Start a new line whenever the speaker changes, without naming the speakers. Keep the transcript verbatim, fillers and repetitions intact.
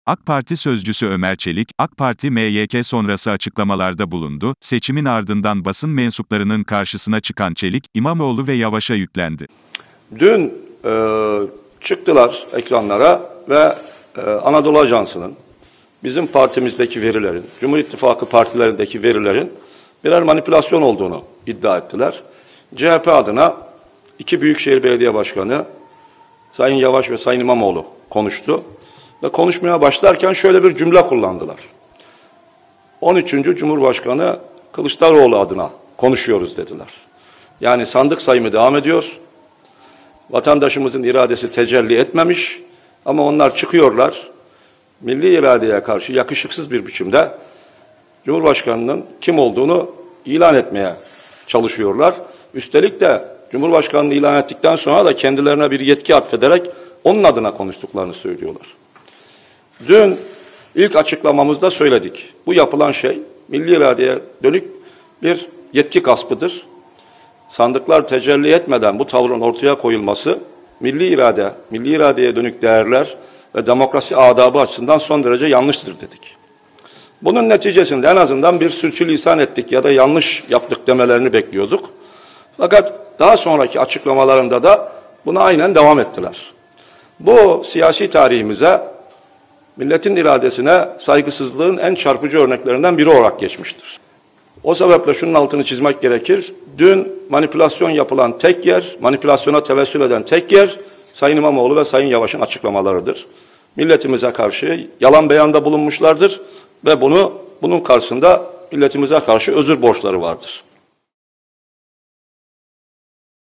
AK Parti sözcüsü Ömer Çelik, AK Parti M Y K sonrası açıklamalarda bulundu. Seçimin ardından basın mensuplarının karşısına çıkan Çelik, İmamoğlu ve Yavaş'a yüklendi.
Dün e, çıktılar ekranlara ve e, Anadolu Ajansı'nın, bizim partimizdeki verilerin, Cumhur İttifakı partilerindeki verilerin birer manipülasyon olduğunu iddia ettiler. C H P adına iki Büyükşehir Belediye Başkanı, Sayın Yavaş ve Sayın İmamoğlu konuştu. Ve konuşmaya başlarken şöyle bir cümle kullandılar. on üçüncü Cumhurbaşkanı Kılıçdaroğlu adına konuşuyoruz dediler. Yani sandık sayımı devam ediyor. Vatandaşımızın iradesi tecelli etmemiş ama onlar çıkıyorlar. Milli iradeye karşı yakışıksız bir biçimde Cumhurbaşkanının kim olduğunu ilan etmeye çalışıyorlar. Üstelik de Cumhurbaşkanlığı ilan ettikten sonra da kendilerine bir yetki atfederek onun adına konuştuklarını söylüyorlar. Dün ilk açıklamamızda söyledik. Bu yapılan şey milli iradeye dönük bir yetki gaspıdır. Sandıklar tecelli etmeden bu tavrın ortaya koyulması milli irade, milli iradeye dönük değerler ve demokrasi adabı açısından son derece yanlıştır dedik. Bunun neticesinde en azından bir sürçülisan ettik ya da yanlış yaptık demelerini bekliyorduk. Fakat daha sonraki açıklamalarında da buna aynen devam ettiler. Bu siyasi tarihimize, milletin iradesine saygısızlığın en çarpıcı örneklerinden biri olarak geçmiştir. O sebeple şunun altını çizmek gerekir. Dün manipülasyon yapılan tek yer, manipülasyona tevessül eden tek yer, Sayın İmamoğlu ve Sayın Yavaş'ın açıklamalarıdır. Milletimize karşı yalan beyanda bulunmuşlardır ve bunu bunun karşısında milletimize karşı özür borçları vardır.